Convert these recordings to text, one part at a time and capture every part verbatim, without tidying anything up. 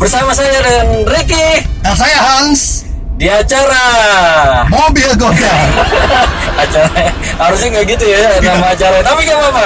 Bersama saya dan Ricky dan saya Hans di acara Mobil Goyang. Acara harusnya nggak gitu ya nama acara, tapi nggak apa-apa.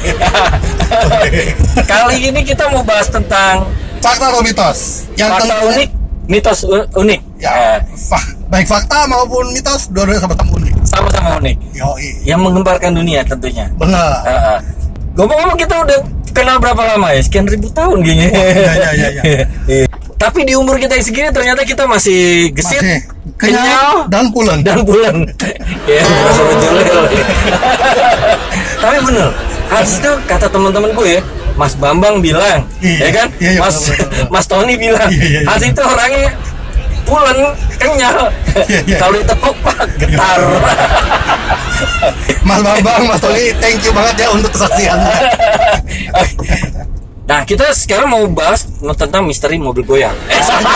Kali ini kita mau bahas tentang fakta atau mitos yang fakta tentunya, unik, mitos u- unik. ya, Eh, fa- baik fakta maupun mitos dua-duanya sama-sama unik. sama-sama unik. Yoi, Yang menggemparkan dunia tentunya. benar. Uh, uh. Ngomong-ngomong kita udah kenal berapa lama ya? Sekian ribu tahun kayaknya. Oh, iya, iya, iya, iya. Tapi di umur kita yang segini ternyata kita masih gesit, Masih kenyal, kenyal dan pulen. dan bulan. Ya, profesor Julil. Tapi bener, Hans itu kata teman-temanku ya, Mas Bambang bilang, Iya, ya kan? iya, iya, Mas betul, betul. Mas Tony bilang, Iya, iya, iya. Hans itu orangnya pulen, kenyal. Iya, iya. Kalau ditekuk pak getar. Mas Bambang, Mas Tony, thank you banget ya untuk kesaksiannya. Nah, kita sekarang mau bahas tentang misteri mobil goyang. Eh, sama.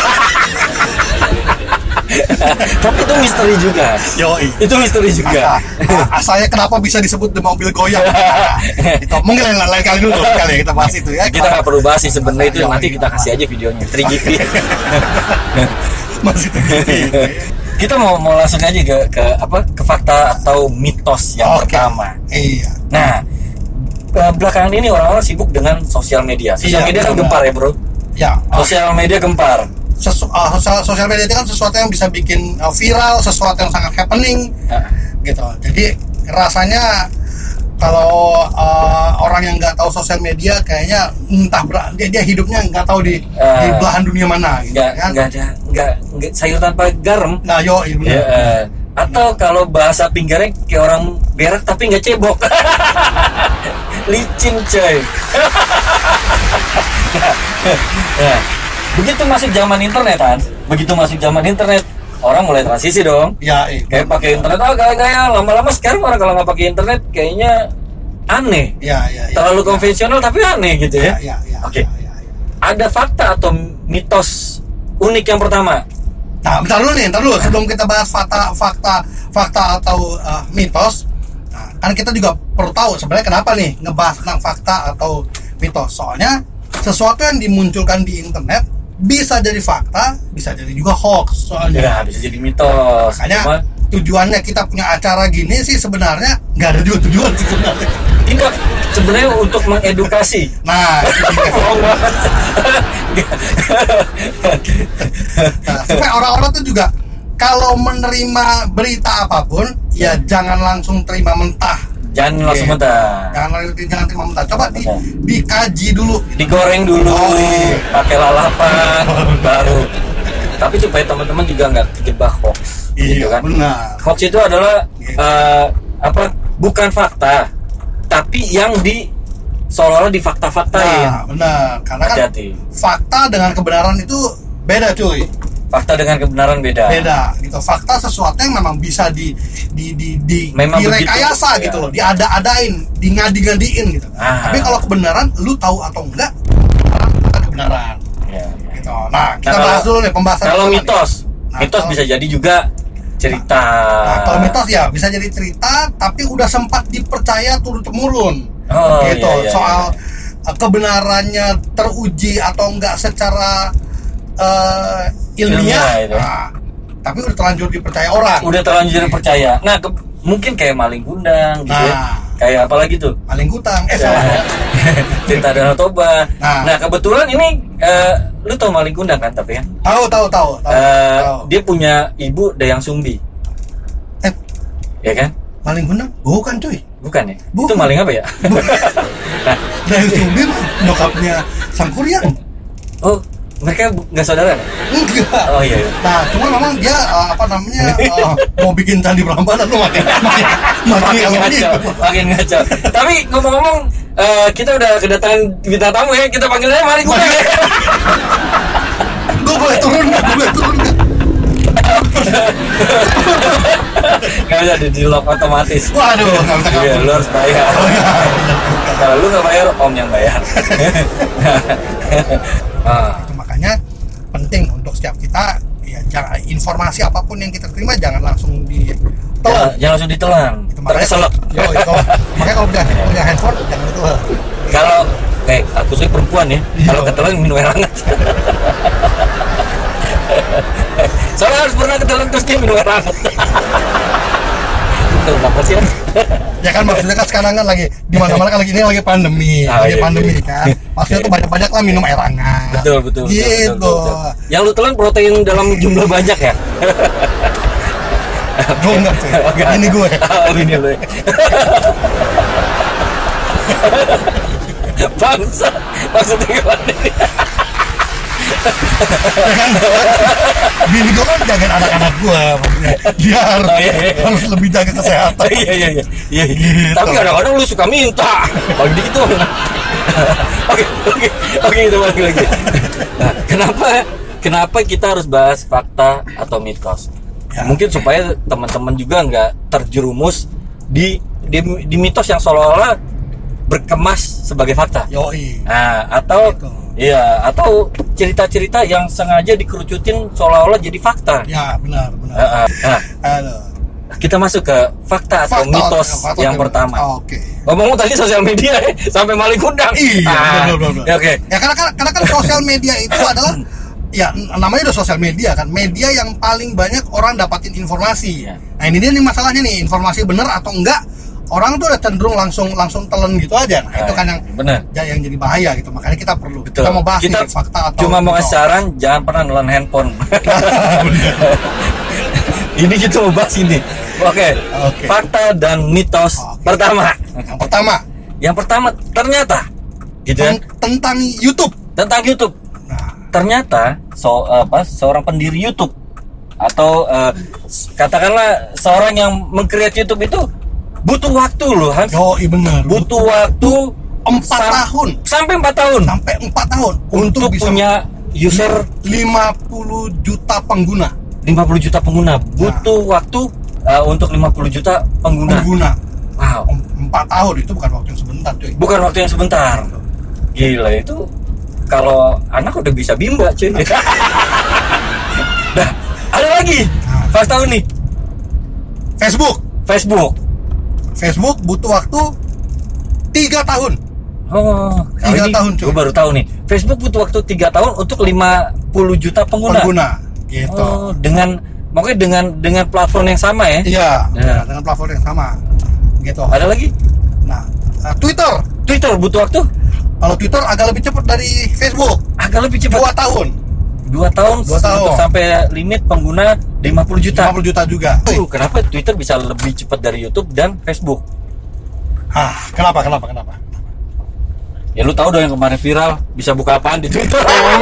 Tapi itu misteri juga. Yoi. Itu misteri juga. Nah, asalnya kenapa bisa disebut the mobil goyang? Nah, itu mungkin lain, lain kali dulu kali ya kita bahas itu ya. Kita nggak perlu bahas sih sebenarnya itu, Yoi. nanti kita kasih aja videonya tiga G P. Masih tinggi. Kita mau mau langsung aja ke ke apa ke fakta atau mitos yang Oke. pertama. Iya. Nah, eh, belakangan ini orang-orang sibuk dengan sosial media. Sosial Iya, media kan benar. gempar ya, Bro. Ya. oh, Sosial media gempar. sesu- uh, sosial, sosial media itu kan sesuatu yang bisa bikin uh, viral, sesuatu yang sangat happening Nah, gitu. Jadi rasanya kalau uh, orang yang nggak tahu sosial media kayaknya entah ber- dia, dia hidupnya nggak tahu di, Ah. di belahan dunia mana gitu nggak kan. nggak ada nggak nggak sayur tanpa garam. Nah, yo iya benar. Ya, eh, atau kalau bahasa pinggirnya kayak orang berak tapi nggak cebok. Licin coy. Nah, begitu masuk zaman internet kan, begitu masuk zaman internet orang mulai transisi dong. Ya, iya. Kayak pakai internet ah gaya-gaya, lama-lama sekarang orang kalau nggak pakai internet kayaknya aneh. Ya, ya, ya. Terlalu konvensional tapi aneh gitu Ya, ya. ya, ya. Oke. Ya, ya, ya. Ada fakta atau mitos unik yang pertama. Nah, bentar dulu nih, bentar dulu sebelum kita bahas fakta, fakta, fakta atau uh, mitos. Nah, kan kita juga perlu tahu sebenarnya kenapa nih ngebahas tentang fakta atau mitos. Soalnya sesuatu yang dimunculkan di internet bisa jadi fakta, bisa jadi juga hoax. Soalnya Ya, bisa jadi mitos. makanya Cuma tujuannya kita punya acara gini sih sebenarnya nggak ada juga tujuan sih sebenarnya. tidak, sebenarnya untuk mengedukasi. Nah, itu dia. Bohong banget. Nah, supaya orang-orang tuh juga kalau menerima berita apapun ya jangan langsung terima mentah. Jangan langsung Oke. mentah. Jangan jangan terima mentah. Coba di, Mentah. dikaji dulu. Digoreng dulu, Oh, iya. pakai lalapan, baru. Tapi supaya teman-teman juga nggak terjebak hoax, gitu kan? benar. Hoax itu adalah Iya. eh, apa? Bukan fakta, tapi yang di seolah-olah di fakta-faktain. Nah, benar. Karena kan Hati-hati. fakta dengan kebenaran itu beda, cuy. Fakta dengan kebenaran beda. Beda gitu. Fakta sesuatu yang memang bisa di di di di Memang direkayasa begitu, gitu ya. loh, diada-adain, di ngadi-ngadiin gitu. Ah. Tapi kalau kebenaran lu tahu atau enggak, bukan kebenaran. Ya, ya. Gitu. Nah, kita Nah, bahas kalau- dulu nih pembahasan Kalau pertama nih. mitos, Nah, mitos kalau- bisa jadi juga cerita. Nah, kalau mitos ya bisa jadi cerita tapi udah sempat dipercaya turun temurun. Oh, gitu. iya, iya, Soal iya. uh, kebenarannya teruji atau enggak secara uh, ilmiah. Ilmiah itu. Nah, tapi udah terlanjur dipercaya orang. Udah terlanjur percaya. Nah, ke- mungkin kayak maling kundang gitu ya. Nah. Kayak apa lagi tuh? Maling hutang. Eh salah ya. Cerita Danau Toba. Nah. Nah, kebetulan ini eh, lu tau maling kundang kan tapi kan? Tahu tahu tahu tahu. Eh, tahu. dia punya ibu Dayang Sumbi. Eh, Ya kan? maling hutang? Bukan, cuy. Bukan ya? Bukan. Itu maling apa ya? Nah, Dari Sumbi nyokapnya Sang Kuryang. oh, mereka bu- nggak saudara kan? Enggak. Oh iya. iya. Nah, cuma memang dia uh, apa namanya uh, mau bikin candi Prambanan tuh makin makin makin Makin ngaco, makin ngaco. Tapi ngomong-ngomong, eh, kita udah kedatangan bintang tamu ya, kita panggil aja maling kundang ya. Gue boleh turun nggak? Gue boleh turun nggak? Nggak bisa di, di lock otomatis. Waduh, nggak bisa Iya, kabur. lu harus bayar. Oh, iya. Kalau lu nggak bayar, om yang bayar. Ah, Itu makanya penting untuk setiap kita ya jangan informasi apapun yang kita terima jangan langsung ditelan. jangan, jangan langsung ditelan. Itu makanya Terkeselak. Yo, itu, makanya kalau punya, punya handphone jangan ditelan. Kalau Kayak aku sih perempuan ya. Iya. Kalau ketelan minum air hangat. Soalnya harus pernah ketelan terus dia minum air hangat. Itu apa sih? Ya kan maksudnya kan sekarang kan lagi di mana-mana kan lagi ini lagi pandemi, Ah, lagi iya, pandemi iya. kan. Maksudnya tuh banyak-banyak lah minum air hangat. Betul, betul, betul, Gitu. betul, betul, betul. Yang lu telan protein dalam jumlah banyak ya? Gue enggak sih. Oke. Ini gue. Oh, ini lu. Bangsa, maksudnya gimana nih? Ya kan? Bini gue kan jagain anak-anak gue, maksudnya dia harus, Oh, iya, iya. harus lebih jaga kesehatan. Iya iya iya. Iya. Gitu. Tapi kadang-kadang lu suka minta. Kalau gitu. Oke oke oke itu balik lagi. Nah, kenapa kenapa kita harus bahas fakta atau mitos? Ya. Mungkin supaya teman-teman juga nggak terjerumus di, di di mitos yang seolah-olah berkemas sebagai fakta. Yoi. Nah, atau Gitu. iya, atau cerita-cerita yang sengaja dikerucutin seolah-olah jadi fakta. Ya benar benar. Nah, nah, Halo. kita masuk ke fakta atau Fakta, mitos fakta yang atau pertama. mitos. Oke. Ngomong tadi sosial media ya, sampai maling kundang. Iya, Ah, benar, benar, benar. ya, Oke. Ya karena kan karena kan sosial media itu adalah ya namanya udah sosial media kan, media yang paling banyak orang dapatin informasi. Iya. Nah ini dia nih masalahnya nih, informasi benar atau enggak orang tuh udah cenderung langsung langsung telan gitu aja. Nah, itu Ah, kan yang benar. ya, yang jadi bahaya gitu. Makanya kita perlu Betul. kita mau bahas Kita nih fakta atau cuma mau mitos. kasih saran, jangan pernah nelan handphone. Ini kita mau bahas ini. Oke. Oke. Fakta dan mitos Oke. pertama. Yang pertama Yang pertama ternyata gitu ya, ten- tentang YouTube. tentang YouTube. Nah, Ternyata so, apa seorang pendiri YouTube atau eh, katakanlah seorang yang meng-create YouTube itu butuh waktu loh, Hans. yoi bener. Butuh waktu Empat sam- tahun. sampai empat tahun Sampai empat tahun untuk bisa punya user lima puluh juta pengguna. lima puluh juta pengguna. Butuh waktu uh, untuk lima puluh juta pengguna. Pengguna. Wow, Empat tahun itu bukan waktu yang sebentar, cuy. bukan waktu yang sebentar. Gila itu kalau anak udah bisa bimba, cuy. Nah, ada lagi fakta unik. Facebook. Facebook. Facebook butuh waktu tiga tahun. Oh, Tiga tahun, cuy. Gue baru tahu nih. Facebook butuh waktu tiga tahun untuk lima puluh juta pengguna. Pengguna. Gitu. Oh, dengan makanya dengan dengan platform yang sama ya. Iya, Ya. dengan platform yang sama. Gitu. Ada lagi? Nah, uh, Twitter. Twitter butuh waktu Kalau Twitter agak lebih cepat dari Facebook. agak lebih cepat. Dua tahun. Dua tahun, Dua tahun. untuk sampai limit pengguna lima puluh juta. lima puluh juta juga. Tuh, kenapa Twitter bisa lebih cepat dari YouTube dan Facebook? Hah, kenapa? Kenapa? Kenapa? Ya lu tahu dong yang kemarin viral, bisa buka apaan di Twitter?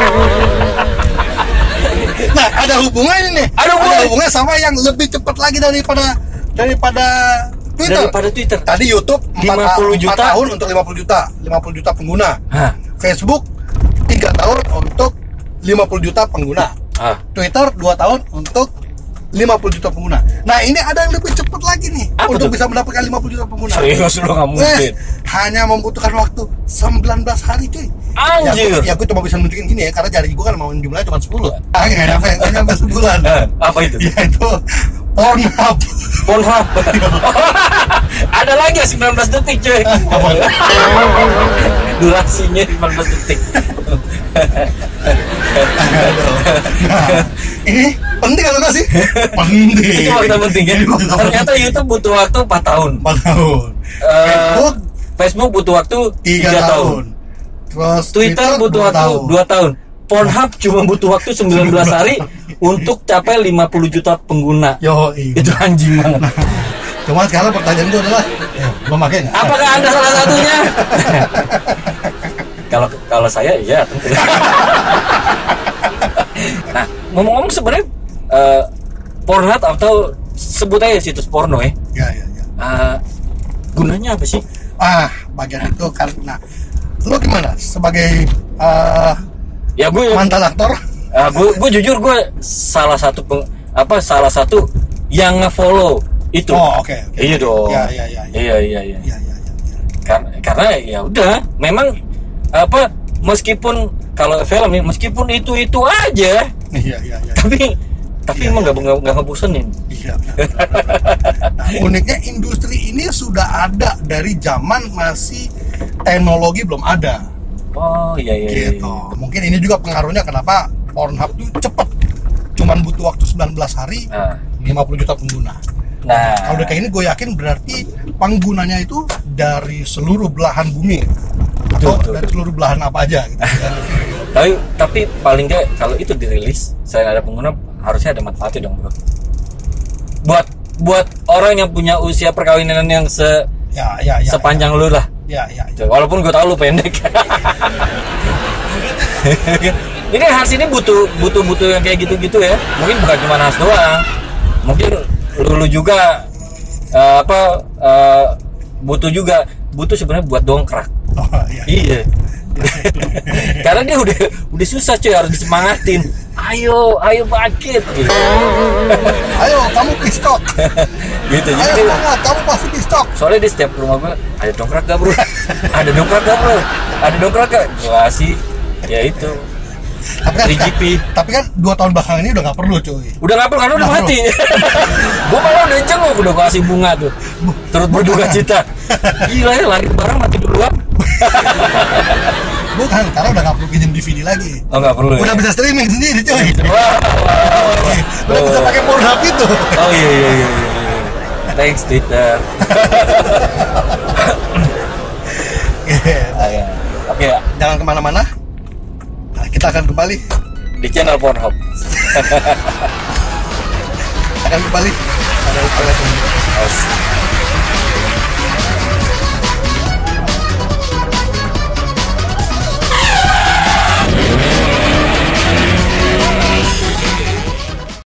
Nah, ada hubungannya nih. Ada hubungan. hubungannya sama yang lebih cepat lagi daripada daripada Twitter. Daripada Twitter. Tadi YouTube lima puluh empat juta. tahun untuk lima puluh juta, lima puluh juta pengguna. Hah. Facebook tiga tahun untuk lima puluh juta pengguna. Ah. Twitter dua tahun untuk lima puluh juta pengguna. Nah, ini ada yang lebih cepat lagi nih Apa untuk tuh? bisa mendapatkan lima puluh juta pengguna. Serius lu nggak mungkin. Eh, hanya membutuhkan waktu sembilan belas hari, cuy. Anjir. Ya, aku, ya, aku cuma bisa nunjukin gini ya, karena jari gue kan mau jumlahnya cuma sepuluh. Ah, nggak nyampe, nggak nyampe sebulan. Eh, apa itu? Ya itu Pornhub. Pornhub. Ada lagi ya sembilan belas detik, cuy. Durasinya lima belas detik. Nah, ini penting atau enggak sih? Penting. Itu fakta penting ya. Ini fakta Ternyata YouTube butuh waktu empat tahun. empat tahun. Eh, Facebook Facebook butuh waktu tiga tiga tahun. tahun. Terus Twitter butuh dua waktu tahun. dua tahun. Pornhub cuma butuh waktu sembilan belas hari untuk capai lima puluh juta pengguna. Yo, iya. Itu anjing banget. Cuma sekarang pertanyaan gue adalah, ya, lo pakai nggak? Apakah Anda salah satunya? Kalau kalau saya iya tentu. Nah, ngomong-ngomong sebenarnya eh, Pornhub atau sebut aja situs porno ya. Ya, ya, ya. eh, gunanya apa sih? Ah, bagian itu kan. Nah, lo gimana sebagai uh, Ya gue mantan aktor? Uh, gue, gue jujur gue salah satu peng, apa salah satu yang nge-follow itu. Oh, oke. oke. Iya dong. Ya, ya, ya, ya. Iya iya iya. Ya, ya, ya, ya. Karena karena ya udah, memang apa meskipun kalau film ya meskipun itu itu aja, Iya, iya, iya. tapi tapi Iya, emang iya. nggak nggak nggak ngebosenin. Iya, benar, benar, benar. Nah, uniknya industri ini sudah ada dari zaman masih teknologi belum ada. Oh iya iya. Gitu. Mungkin ini juga pengaruhnya kenapa Pornhub tuh cepet. Cuman butuh waktu sembilan belas hari, Nah. lima puluh juta pengguna. Nah. Kalau udah kayak ini gue yakin berarti penggunanya itu dari seluruh belahan bumi. Atau Betul, betul, dari betul. seluruh belahan apa aja gitu. Tapi tapi paling nggak kalau itu dirilis, selain ada pengguna harusnya ada manfaatnya dong bro. Buat buat orang yang punya usia perkawinan yang se Ya, ya, ya. sepanjang lu lah. Ya, ya. ya. Walaupun gue tahu lu pendek. Ini Hans ini butuh butuh butuh yang kayak gitu-gitu ya. Mungkin bukan cuma Hans doang. Mungkin lu, lu juga eh, apa eh, butuh juga butuh sebenarnya buat dongkrak. Oh, iya. Iya. Karena dia udah udah susah cuy, harus disemangatin. Ayo, ayo bangkit gitu. Ayo, kamu pistok. Gitu. Ayo Jadi semangat, kamu pasti pistok. soalnya di setiap rumah gue ada dongkrak gak bro? Ada dongkrak gak bro? Ada dongkrak gak? Gue kasih ya itu Tapi kan, tiga G P. tapi kan dua tahun belakangan ini udah nggak perlu cuy. Udah gak perlu karena udah Nggak mati. Gue malah udah jenguk, udah kasih bunga tuh turut berduka cita. Gila ya, lahir barang mati duluan. Bukan, karena udah nggak perlu pinjam D V D lagi. Oh gak perlu Udah ya? bisa streaming sendiri cuy. Wah, wah, wah. Udah bisa pakai Pornhub itu. Oh iya iya iya, iya. Thanks Twitter. Ah, ya. Oke, Jangan kemana-mana. Nah, kita akan kembali, di channel Pornhub. akan kembali. Ada upaya Oh,